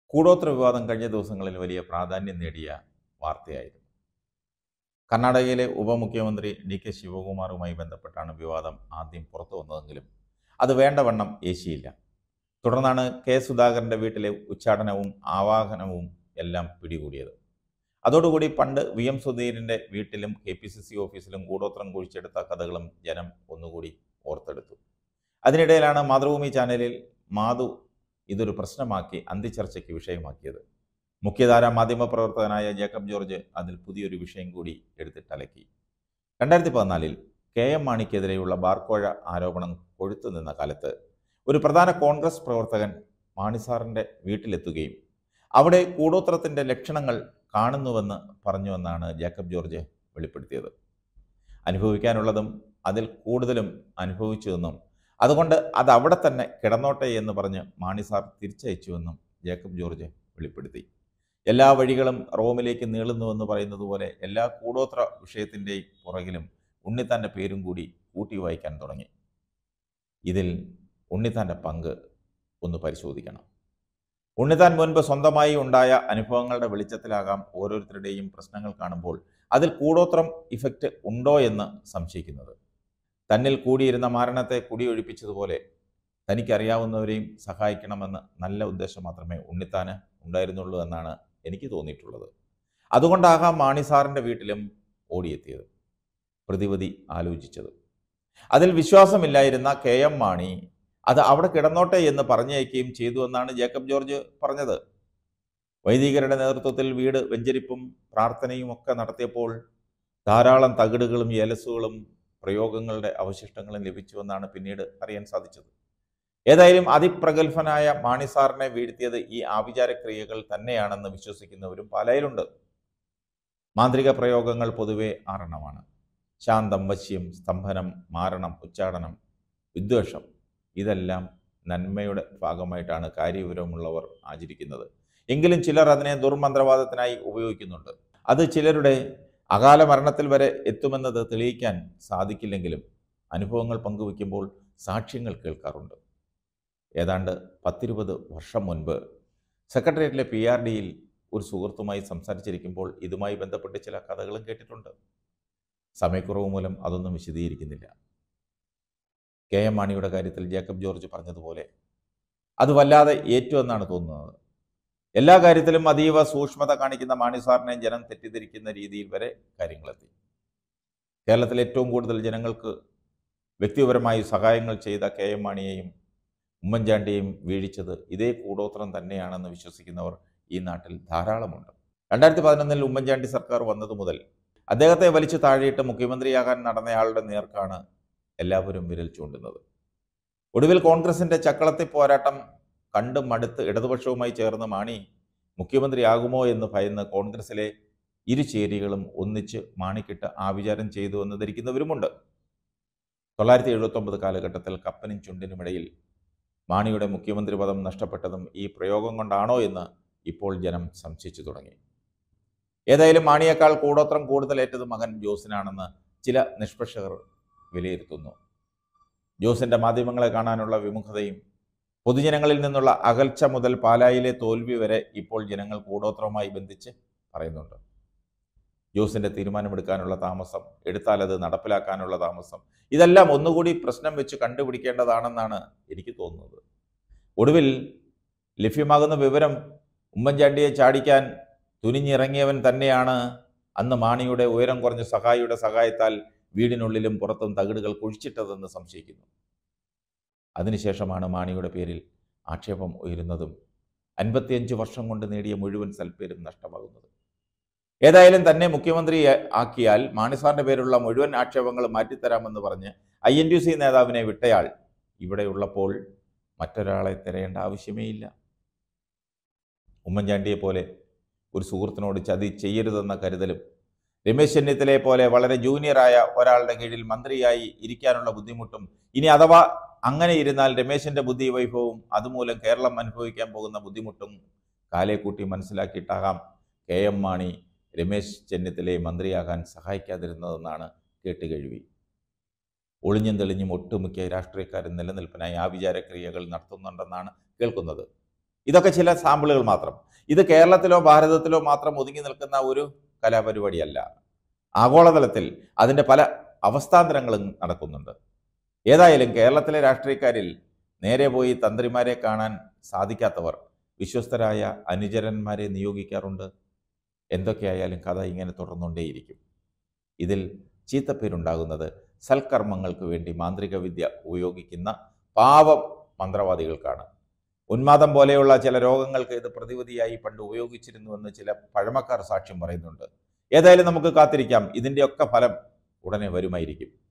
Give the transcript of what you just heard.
കൂടോത്ര വിവാദം കഴിഞ്ഞ ദിവസങ്ങളിൽ വലിയ പ്രാധാന്യം നേടിയ വാർത്തയായിരുന്നു. കർണാടകയിലെ ഉപമുഖ്യമന്ത്രി ഡി കെ ശിവകുമാറുമായി ബന്ധപ്പെട്ടാണ് വിവാദം ആദ്യം പുറത്തു വന്നതെങ്കിലും അത് വേണ്ടവണ്ണം ഏശിയില്ല. തുടർന്നാണ് കെ സുധാകരൻ്റെ വീട്ടിലെ ഉച്ചാടനവും ആവാഹനവും എല്ലാം പിടികൂടിയത്. അതോടുകൂടി പണ്ട് വി എം സുധീരൻ്റെ വീട്ടിലും KPCC ഓഫീസിലും കൂടോത്രം കുഴിച്ചെടുത്ത കഥകളും ജനം ഒന്നുകൂടി ഓർത്തെടുത്തു. അതിനിടയിലാണ് മാതൃഭൂമി ചാനലിൽ മാധു ഇതൊരു പ്രശ്നമാക്കി അന്തിച്ചർച്ചയ്ക്ക് വിഷയമാക്കിയത്. മുഖ്യധാരാ മാധ്യമപ്രവർത്തകനായ ജേക്കബ് ജോർജ് അതിൽ പുതിയൊരു വിഷയം കൂടി എടുത്തിട്ടലക്കി. 2014 KM മാണിക്കെതിരെയുള്ള ബാർക്കോഴ ആരോപണം കൊഴുത്തു നിന്ന കാലത്ത് ഒരു പ്രധാന കോൺഗ്രസ് പ്രവർത്തകൻ മാണിസാറിൻ്റെ വീട്ടിലെത്തുകയും അവിടെ കൂടോത്രത്തിൻ്റെ ലക്ഷണങ്ങൾ കാണുന്നുവെന്ന് പറഞ്ഞുവെന്നാണ് ജേക്കബ് ജോർജ് വെളിപ്പെടുത്തിയത്. അനുഭവിക്കാനുള്ളതും അതിൽ കൂടുതലും അനുഭവിച്ചുവെന്നും അതുകൊണ്ട് അത് അവിടെ തന്നെ കിടന്നോട്ടെ എന്ന് പറഞ്ഞ് മാണിസാർ തിരിച്ചയച്ചുവെന്നും ജേക്കബ് ജോർജ് വെളിപ്പെടുത്തി. എല്ലാ വഴികളും റോമിലേക്ക് നീളുന്നുവെന്ന് പറയുന്നത് പോലെ എല്ലാ കൂടോത്ര വിഷയത്തിൻ്റെയും പുറകിലും ഉണ്ണിത്താൻ്റെ പേരും കൂടി കൂട്ടി വായിക്കാൻ തുടങ്ങി. ഇതിൽ ഉണ്ണിത്താൻ്റെ പങ്ക് ഒന്ന് പരിശോധിക്കണം. ഉണ്ണിത്താൻ മുൻപ് സ്വന്തമായി ഉണ്ടായ അനുഭവങ്ങളുടെ വെളിച്ചത്തിലാകാം ഓരോരുത്തരുടെയും പ്രശ്നങ്ങൾ കാണുമ്പോൾ അതിൽ കൂടോത്രം ഇഫക്റ്റ് ഉണ്ടോ എന്ന് സംശയിക്കുന്നത്. തന്നിൽ കൂടിയിരുന്ന മാരണത്തെ കുടിയൊഴിപ്പിച്ചതുപോലെ തനിക്കറിയാവുന്നവരെയും സഹായിക്കണമെന്ന് നല്ല ഉദ്ദേശം മാത്രമേ ഉണ്ണിത്താന് ഉണ്ടായിരുന്നുള്ളൂ എന്നാണ് എനിക്ക് തോന്നിയിട്ടുള്ളത്. അതുകൊണ്ടാകാം മാണിസാറിൻ്റെ വീട്ടിലും ഓടിയെത്തിയത്, പ്രതിവിധി ആലോചിച്ചത്. അതിൽ വിശ്വാസമില്ലായിരുന്ന KM മാണി അത് അവിടെ കിടന്നോട്ടെ എന്ന് പറഞ്ഞയക്കുകയും ചെയ്തു എന്നാണ് ജേക്കബ് ജോർജ് പറഞ്ഞത്. വൈദികരുടെ നേതൃത്വത്തിൽ വീട് വെഞ്ചരിപ്പും പ്രാർത്ഥനയും ഒക്കെ നടത്തിയപ്പോൾ ധാരാളം തകിടുകളും ഏലസുകളും പ്രയോഗങ്ങളുടെ അവശിഷ്ടങ്ങളും ലഭിച്ചുവെന്നാണ് പിന്നീട് അറിയാൻ സാധിച്ചത്. ഏതായാലും അതിപ്രഗത്ഭനായ മാണിസാറിനെ വീഴ്ത്തിയത് ഈ ആഭിചാരക്രിയകൾ തന്നെയാണെന്ന് വിശ്വസിക്കുന്നവരും പാലായിലുണ്ട്. മാന്ത്രിക പ്രയോഗങ്ങൾ പൊതുവെ 6 ശാന്തം, വശ്യം, സ്തംഭനം, മാരണം, ഉച്ചാടനം, വിദ്വേഷം. ഇതെല്ലാം നന്മയുടെ ഭാഗമായിട്ടാണ് കാര്യവിവരമുള്ളവർ ആചരിക്കുന്നത്. എങ്കിലും ചിലർ അതിനെ ദുർമന്ത്രവാദത്തിനായി ഉപയോഗിക്കുന്നുണ്ട്. അത് ചിലരുടെ അകാല മരണത്തിൽ വരെ എത്തുമെന്നത് തെളിയിക്കാൻ സാധിക്കില്ലെങ്കിലും അനുഭവങ്ങൾ പങ്കുവയ്ക്കുമ്പോൾ സാക്ഷ്യങ്ങൾ കേൾക്കാറുണ്ട്. ഏതാണ്ട് 10-20 വർഷം മുൻപ് സെക്രട്ടേറിയറ്റിലെ PRDയിൽ ഒരു സുഹൃത്തുമായി സംസാരിച്ചിരിക്കുമ്പോൾ ഇതുമായി ബന്ധപ്പെട്ട് ചില കഥകളും കേട്ടിട്ടുണ്ട്. സമയക്കുറവ് മൂലം അതൊന്നും വിശദീകരിക്കുന്നില്ല. KM മാണിയുടെ കാര്യത്തിൽ ജേക്കബ് ജോർജ് പറഞ്ഞതുപോലെ അത് വല്ലാതെ ഏറ്റുവെന്നാണ് തോന്നുന്നത്. എല്ലാ കാര്യത്തിലും അതീവ സൂക്ഷ്മത കാണിക്കുന്ന മാണിസാറിനെ ജനം തെറ്റിദ്ധരിക്കുന്ന രീതിയിൽ വരെ കാര്യങ്ങളെത്തി. കേരളത്തിൽ ഏറ്റവും കൂടുതൽ ജനങ്ങൾക്ക് വ്യക്തിപരമായി സഹായങ്ങൾ ചെയ്ത KM മാണിയെയും ഉമ്മൻചാണ്ടിയെയും വീഴിച്ചത് ഇതേ കൂടോത്രം തന്നെയാണെന്ന് വിശ്വസിക്കുന്നവർ ഈ നാട്ടിൽ ധാരാളമുണ്ട്. 2011 ഉമ്മൻചാണ്ടി സർക്കാർ വന്നതു മുതൽ അദ്ദേഹത്തെ വലിച്ചു താഴെയിട്ട് മുഖ്യമന്ത്രിയാകാൻ നടന്നയാളുടെ നേർക്കാണ് എല്ലാവരും വിരൽ ചൂണ്ടുന്നത്. ഒടുവിൽ കോൺഗ്രസിൻ്റെ ചക്കളത്തെ പോരാട്ടം കണ്ടും മടുത്ത് ഇടതുപക്ഷവുമായി ചേർന്ന് മാണി മുഖ്യമന്ത്രിയാകുമോ എന്ന് ഭയന്ന് കോൺഗ്രസിലെ ഇരുചേരികളും ഒന്നിച്ച് മാണിക്കിട്ട് ആഭിചാരം ചെയ്തു എന്ന് ധരിക്കുന്നവരുമുണ്ട്. 1979 കാലഘട്ടത്തിൽ കപ്പനും ചുണ്ടിനുമിടയിൽ മാണിയുടെ മുഖ്യമന്ത്രി പദം നഷ്ടപ്പെട്ടതും ഈ പ്രയോഗം കൊണ്ടാണോ എന്ന് ഇപ്പോൾ ജനം സംശയിച്ചു തുടങ്ങി. ഏതായാലും മാണിയേക്കാൾ കൂടോത്രം കൂടുതലേറ്റത് മകൻ ജോസിനാണെന്ന് ചില നിഷ്പക്ഷകർ വിലയിരുത്തുന്നു. ജോസിൻ്റെ മാധ്യമങ്ങളെ കാണാനുള്ള വിമുഖതയും പൊതുജനങ്ങളിൽ നിന്നുള്ള അകൽച്ച മുതൽ പാലായിലെ തോൽവി വരെ ഇപ്പോൾ ജനങ്ങൾ കൂടോത്രവുമായി ബന്ധിച്ച് പറയുന്നുണ്ട്. ജോസിൻ്റെ തീരുമാനമെടുക്കാനുള്ള താമസം, എടുത്താൽ അത് നടപ്പിലാക്കാനുള്ള താമസം, ഇതെല്ലാം ഒന്നുകൂടി പ്രശ്നം വെച്ച് കണ്ടുപിടിക്കേണ്ടതാണെന്നാണ് എനിക്ക് തോന്നുന്നത്. ഒടുവിൽ ലഭ്യമാകുന്ന വിവരം ഉമ്മൻചാണ്ടിയെ ചാടിക്കാൻ തുനിഞ്ഞിറങ്ങിയവൻ തന്നെയാണ് അന്ന് മാണിയുടെ ഉയരം കുറഞ്ഞ സഹായിയുടെ സഹായത്താൽ വീടിനുള്ളിലും പുറത്തും തകിടുകൾ കുഴിച്ചിട്ടതെന്ന് സംശയിക്കുന്നു. അതിനുശേഷമാണ് മാണിയുടെ പേരിൽ ആക്ഷേപം ഉയരുന്നതും 55 വർഷം കൊണ്ട് നേടിയ മുഴുവൻ സൽപ്പേരും നഷ്ടമാകുന്നത്. ഏതായാലും തന്നെ മുഖ്യമന്ത്രി ആക്കിയാൽ മാണിസാറിൻ്റെ പേരുള്ള മുഴുവൻ ആക്ഷേപങ്ങളും മാറ്റിത്തരാമെന്ന് പറഞ്ഞ് INTUC നേതാവിനെ വിട്ടയാൾ ഇവിടെയുള്ളപ്പോൾ മറ്റൊരാളെ തിരയേണ്ട ആവശ്യമേ ഇല്ല. ഉമ്മൻചാണ്ടിയെ പോലെ ഒരു സുഹൃത്തിനോട് ചതി ചെയ്യരുതെന്ന കരുതലും രമേശ് ചെന്നിത്തലയെ പോലെ വളരെ ജൂനിയറായ ഒരാളുടെ കീഴിൽ മന്ത്രിയായി ഇരിക്കാനുള്ള ബുദ്ധിമുട്ടും, ഇനി അഥവാ അങ്ങനെ ഇരുന്നാൽ രമേശിൻ്റെ ബുദ്ധി വൈഭവവും അതുമൂലം കേരളം അനുഭവിക്കാൻ പോകുന്ന ബുദ്ധിമുട്ടും കാലേക്കൂട്ടി മനസ്സിലാക്കിയിട്ടാകാം KM മാണി രമേശ് ചെന്നിത്തലയെ മന്ത്രിയാകാൻ സഹായിക്കാതിരുന്നതെന്നാണ് കേട്ടുകേഴ്വി. ഒളിഞ്ഞും തെളിഞ്ഞും ഒട്ടുമിക്ക രാഷ്ട്രീയക്കാരും നിലനിൽപ്പിനായി ആഭിചാരക്രിയകൾ നടത്തുന്നുണ്ടെന്നാണ് കേൾക്കുന്നത്. ഇതൊക്കെ ചില സാമ്പിളുകൾ മാത്രം. ഇത് കേരളത്തിലോ ഭാരതത്തിലോ മാത്രം ഒതുങ്ങി നിൽക്കുന്ന ഒരു കലാപരിപാടിയല്ല. ആഗോളതലത്തിൽ അതിൻ്റെ പല അവസ്ഥാന്തരങ്ങളും നടക്കുന്നുണ്ട്. ഏതായാലും കേരളത്തിലെ രാഷ്ട്രീയക്കാരിൽ നേരെ പോയി തന്ത്രിമാരെ കാണാൻ സാധിക്കാത്തവർ വിശ്വസ്തരായ അനുചരന്മാരെ നിയോഗിക്കാറുണ്ട്. എന്തൊക്കെയായാലും കഥ ഇങ്ങനെ തുടർന്നുകൊണ്ടേയിരിക്കും. ഇതിൽ ചീത്തപ്പേരുണ്ടാകുന്നത് സൽക്കർമ്മങ്ങൾക്ക് വേണ്ടി മാന്ത്രിക വിദ്യ ഉപയോഗിക്കുന്ന പാവം മന്ത്രവാദികൾക്കാണ്. ഉന്മാദം പോലെയുള്ള ചില രോഗങ്ങൾക്ക് ഇത് പ്രതിവിധിയായി പണ്ട് ഉപയോഗിച്ചിരുന്നുവെന്ന് ചില പഴമക്കാർ സാക്ഷ്യം പറയുന്നുണ്ട്. ഏതായാലും നമുക്ക് കാത്തിരിക്കാം. ഇതിൻ്റെയൊക്കെ ഫലം ഉടനെ വരുമായിരിക്കും.